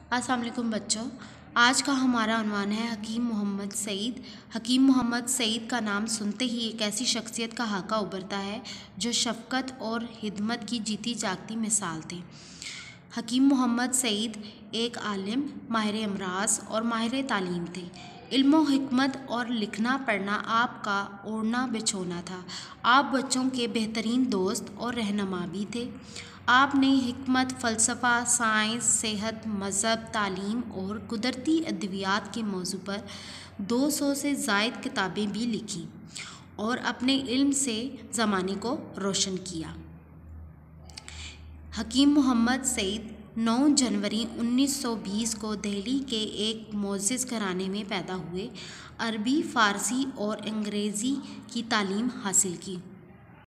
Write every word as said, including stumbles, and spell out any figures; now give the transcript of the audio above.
अस्सलाम वालेकुम बच्चों। आज का हमारा उन्वान है हकीम मोहम्मद सईद। हकीम मोहम्मद सईद का नाम सुनते ही एक ऐसी शख्सियत का हाका उभरता है जो शफ़क़त और हिदमत की जीती जागती मिसाल थे। हकीम मोहम्मद सईद एक आलिम, माहिर अमराज और माहिर तालीम थे। इल्म व हिकमत और लिखना पढ़ना आपका ओढ़ना बिछोना था। आप बच्चों के बेहतरीन दोस्त और रहनुमा भी थे। आपने हिकमत, फ़लसफ़ा, साइंस, सेहत, मज़हब, तालीम और कुदरती अद्वियात के मौजू पर दो सौ से ज़ायद किताबें भी लिखीं और अपने इल्म से ज़माने को रोशन किया। हकीम मोहम्मद सईद नौ जनवरी उन्नीस सौ बीस को दिल्ली के एक मोअज़्ज़ज़ घराने में पैदा हुए। अरबी, फ़ारसी और अंग्रेज़ी की तालीम हासिल की।